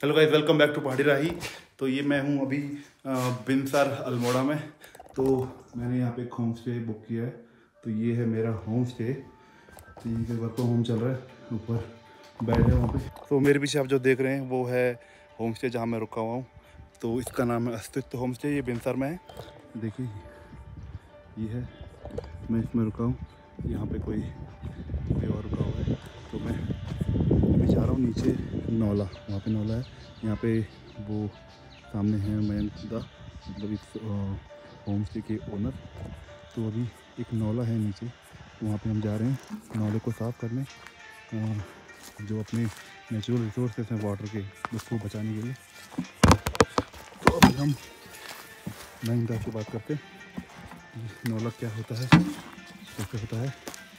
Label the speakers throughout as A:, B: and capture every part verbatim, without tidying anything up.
A: Hello guys, welcome back to Pahadi Rahi. तो ये मैं हूँ अभी बिनसर अल्मोड़ा में। तो मैंने यहाँ पे एक होम स्टे बुक किया है। तो ये है मेरा होम स्टे। तो ये वर्क फ्रॉम होम चल रहा है, ऊपर बेड है वहाँ पे। तो मेरे पीछे आप जो देख रहे हैं वो है होम स्टे जहाँ मैं रुका हुआ हूँ। तो इसका नाम है अस्तित्व होम स्टे। ये बिनसर में है। देखिए ये है, मैं इसमें रुका हूँ। यहाँ पे कोई कोई और रुका हुआ है। तो मैं अभी जा रहा हूँ नीचे, नौला, वहाँ पे नौला है। यहाँ पे वो सामने है मयंक दा, मतलब इस होम स्टे के ओनर। तो अभी एक नौला है नीचे, वहाँ पे हम जा रहे हैं नौले को साफ़ करने, जो अपने नेचुरल रिसोर्सेस हैं वाटर के, उसको बचाने के लिए। तो अभी हम मयंक दा से बात करते हैं नौला क्या होता है, कैसे होता है।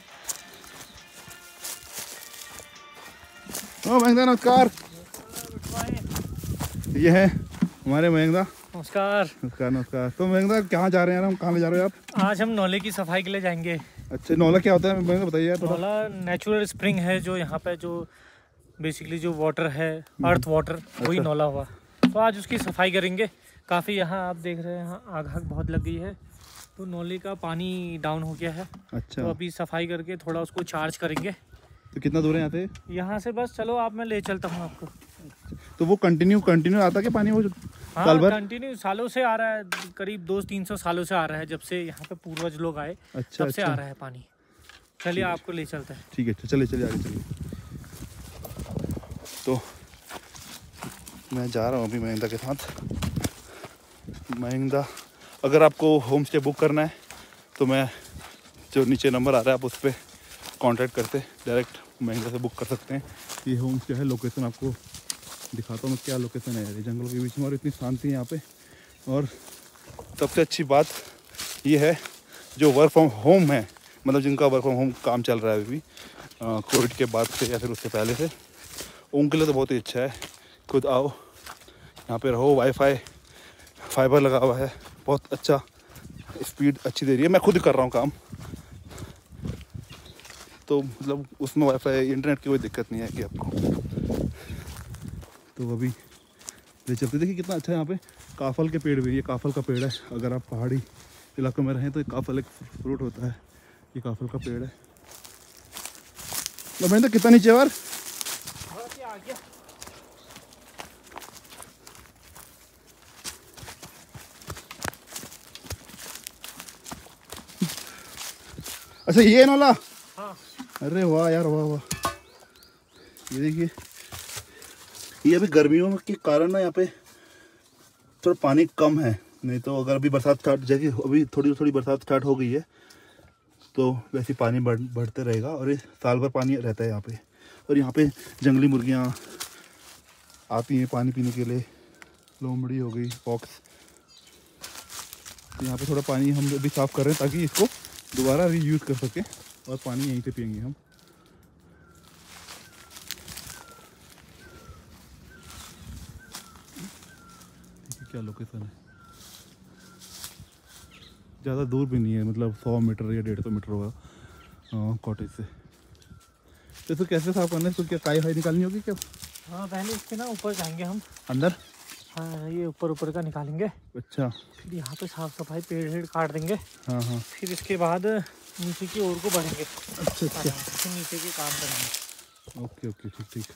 A: ओ मयंक दा नमस्कार। ये है हमारे मयंक दा।
B: नमस्कार
A: नमस्कार नमस्कार। तो मयंक दा कहाँ जा रहे हैं हम, कहाँ ले जा रहे हो आप?
B: आज हम नौले की सफाई के लिए जाएंगे।
A: अच्छा, नौला क्या होता है मयंक दा बताइए।
B: नौला नेचुरल स्प्रिंग है, जो यहाँ पे जो बेसिकली जो वाटर है, अर्थ वाटर, वही
A: अच्छा।
B: नौला हुआ। तो आज उसकी सफाई करेंगे। काफ़ी यहाँ आप देख रहे हैं, यहाँ आग आग बहुत लग गई है। तो नौले का पानी डाउन हो गया है।
A: अच्छा,
B: तो अभी सफाई करके थोड़ा उसको चार्ज करेंगे।
A: तो कितना दूर है यहाँ से?
B: यहाँ से बस चलो, आप मैं ले चलता हूँ आपको।
A: तो वो कंटिन्यू कंटिन्यू आता है क्या पानी? वो
B: हाँ,
A: साल भर
B: कंटिन्यू सालों से आ रहा है, करीब दो तीन सौ सालों से आ रहा है, जब से यहाँ पे पूर्वज लोग आए।
A: अच्छा
B: तब से
A: अच्छा।
B: आ रहा है पानी। चलिए आपको ले चलते हैं।
A: ठीक है, चलिए चलिए आगे चलिए। तो मैं जा रहा हूँ अभी मयंक दा के साथ। मयंक दा, अगर आपको होम स्टे बुक करना है तो मैं जो नीचे नंबर आ रहा है आप उस पर कॉन्टैक्ट करते डायरेक्ट मयंक दा से बुक कर सकते हैं। ये होम स्टे है। लोकेशन आपको दिखाता हूँ मैं, क्या लोकेशन है यार, जंगलों के बीच में, और इतनी शांति है यहाँ पे। और सबसे अच्छी बात ये है, जो वर्क फ्रॉम होम है, मतलब जिनका वर्क फ्रॉम होम काम चल रहा है अभी भी कोविड के बाद से या फिर उससे पहले से, उनके लिए तो बहुत ही अच्छा है। खुद आओ यहाँ पे रहो, वाईफाई फाइबर लगा हुआ है, बहुत अच्छा, स्पीड अच्छी दे रही है। मैं खुद कर रहा हूँ काम, तो मतलब उसमें वाईफाई इंटरनेट की कोई दिक्कत नहीं है कि आपको। तो अभी ले चलते। देखिए कितना अच्छा है यहाँ पे, काफल के पेड़ भी, ये काफल का पेड़ है। अगर आप पहाड़ी इलाकों में रहें तो ये काफल एक फ्रूट होता है, ये काफल का पेड़ है। तो मैंने तो कितना नीचे यार, अच्छा ये है नौला।
B: हाँ।
A: अरे वाह यार, वाह वाह। ये देखिए, ये अभी गर्मियों के कारण ना यहाँ पे थोड़ा पानी कम है, नहीं तो अगर अभी बरसात स्टार्ट, जैसे अभी थोड़ी थोड़ी बरसात स्टार्ट हो गई है तो वैसे पानी बढ़ बढ़ते रहेगा, और ये साल भर पानी रहता है यहाँ पे। और यहाँ पे जंगली मुर्गियाँ आती हैं पानी पीने के लिए, लोमड़ी हो गई, फॉक्स। तो यहाँ पे थोड़ा पानी हम अभी साफ़ कर रहे हैं ताकि इसको दोबारा रीयूज़ कर सकें, और पानी यहीं से पियेंगे हम। क्या लोकेशन है, ज़्यादा दूर भी नहीं है, मतलब सौ मीटर या डेढ़ सौ मीटर होगा कॉटेज से। तो इसको कैसे साफ करना है? इसको क्या काई फाई निकालनी होगी क्या?
B: हाँ, पहले इसके ना ऊपर जाएंगे हम
A: अंदर।
B: हाँ, ये ऊपर ऊपर का निकालेंगे।
A: अच्छा।
B: फिर यहाँ पे साफ सफाई, पेड़ वेड़ काट देंगे।
A: हाँ हाँ।
B: फिर इसके बाद नीचे की ओर को बढ़ेंगे।
A: अच्छा अच्छा।
B: फिर नीचे के काम करेंगे।
A: ओके ओके, ठीक ठीक।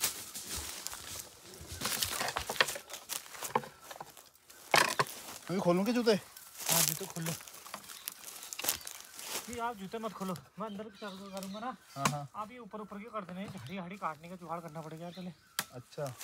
A: अभी खोलूँ के जूते?
B: हाँ, जूते खोलो। नहीं, आप जूते मत खोलो, मैं अंदर की तरफ करूँगा ना।
A: हाँ हाँ।
B: आप ये ऊपर ऊपर के कर देना, झाड़ी हाड़ी काटने का जुगाड़ करना पड़ेगा। चले।
A: अच्छा।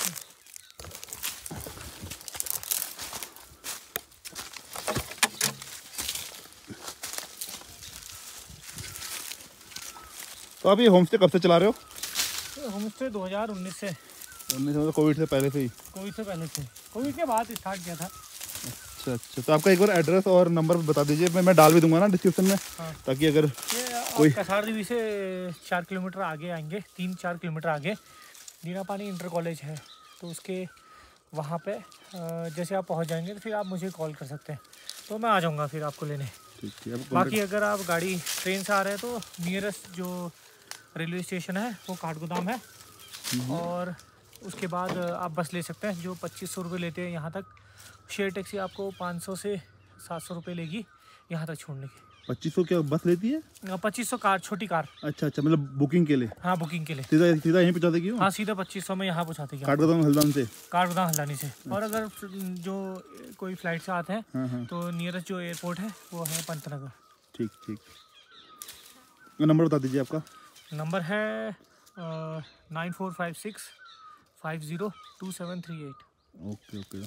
A: तो आप ये होम स्टे कब से चला रहे हो?
B: तो होम स्टे दो हज़ार उन्नीस से।
A: उन्नीस मतलब कोविड से पहले से ही?
B: कोविड से पहले से, कोविड के बाद स्टार्ट किया था।
A: अच्छा अच्छा। तो आपका एक बार एड्रेस और नंबर बता दीजिए, मैं मैं डाल भी दूंगा ना डिस्क्रिप्शन में। हाँ। ताकि अगर
B: कोई कसार देवी से चार किलोमीटर आगे आएंगे, तीन चार किलोमीटर आगे दीना पानी इंटर कॉलेज है। तो उसके वहाँ पे जैसे आप पहुँच जाएंगे तो फिर आप मुझे कॉल कर सकते हैं, तो मैं आ जाऊँगा फिर आपको लेने।
A: ठीक है।
B: बाकी अगर आप गाड़ी ट्रेन से आ रहे हैं तो नियरेस्ट जो रेलवे स्टेशन है वो काठगोदाम है, और उसके बाद आप बस ले सकते हैं जो पच्चीस सौ रुपये लेते हैं यहाँ तक। शेयर टैक्सी आपको पाँच सौ से सात सौ रुपये लेगी यहाँ तक छोड़ने की।
A: पच्चीस सौ क्या बस लेती है?
B: पच्चीस सौ कार, छोटी कार।
A: अच्छा अच्छा, मतलब बुकिंग के लिए?
B: हाँ, बुकिंग के लिए।
A: सीधा सीधा यहीं पहुँचा देगी?
B: हाँ, सीधा पच्चीस सौ में यहाँ पहुँचा देगी।
A: काठगोदाम हल्द्वानी से?
B: काठगोदाम हल्द्वानी से। और अगर जो कोई फ्लाइट से आते हैं
A: हाँ हाँ।
B: तो नियरेस्ट जो एयरपोर्ट है वो है पंतनगर।
A: ठीक ठीक। नंबर बता दीजिए आपका।
B: नंबर है nine four five six five zero two seven three eight.
A: Okay okay,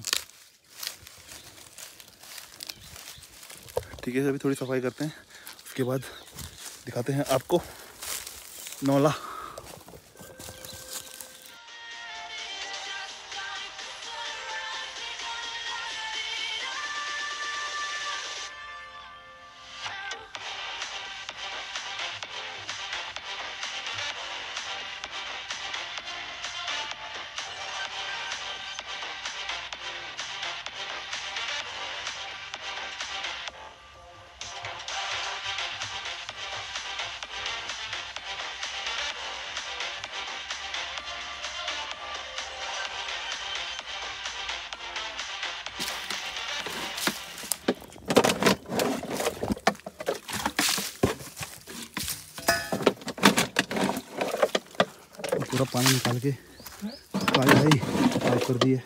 A: ठीक है। अभी थोड़ी सफाई करते हैं, उसके बाद दिखाते हैं आपको नौला। पूरा पानी निकाल के भाई भाई साफ कर दिए।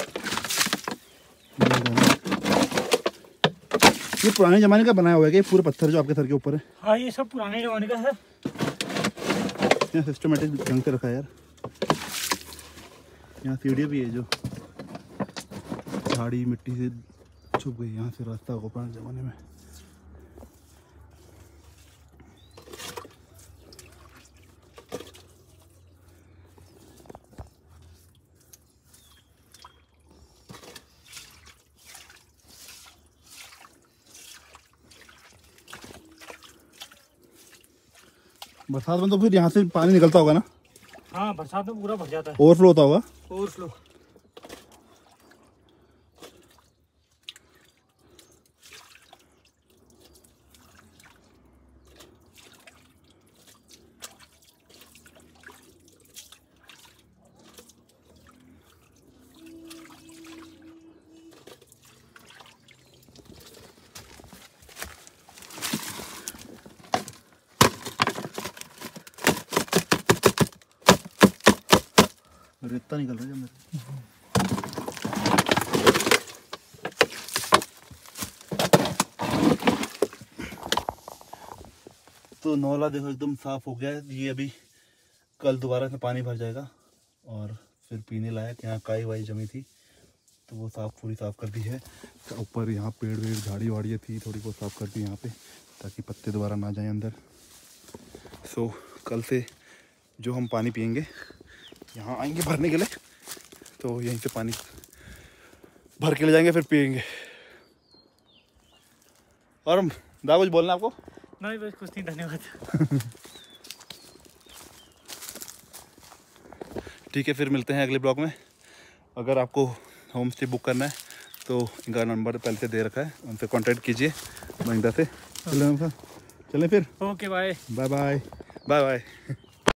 A: ये पुराने ज़माने का बनाया हुआ है कि पूरे पत्थर जो आपके सर के ऊपर है?
B: हाँ, ये सब पुराने ज़माने का है।
A: यहाँ सिस्टमेटिक ढंग से रखा है यार। यहाँ सीढ़ी भी है जो झाड़ी मिट्टी से छुप गई, यहाँ से रास्ता होगा पुराने ज़माने में। बरसात में तो फिर यहाँ से पानी निकलता होगा ना?
B: हाँ, बरसात में पूरा भर जाता है,
A: ओवरफ्लो होता होगा।
B: ओवरफ्लो।
A: रेता निकल रहा है मेरे। तो नौला देखो एकदम साफ हो गया है। ये अभी कल दोबारा से पानी भर जाएगा और फिर पीने लायक। यहाँ काई वाई जमी थी तो वो साफ पूरी साफ कर दी है। तो ऊपर यहाँ पेड़ वेड़ झाड़ी वाड़ियाँ थी थोड़ी बहुत साफ कर दी यहाँ पे, ताकि पत्ते दोबारा ना जाएं अंदर। सो कल से जो हम पानी पियेंगे यहाँ आएंगे भरने के लिए, तो यहीं से पानी भर के ले जाएंगे फिर पियेंगे। और दा कुछ बोलना आपको?
B: नहीं, बस कुछ नहीं, धन्यवाद।
A: ठीक है, फिर मिलते हैं अगले ब्लॉग में। अगर आपको होम स्टे बुक करना है तो इनका नंबर पहले से दे रखा है, उनसे कांटेक्ट कीजिए महिंद्रा से। चलें चलें फिर।
B: Okay, bye
A: bye bye bye bye.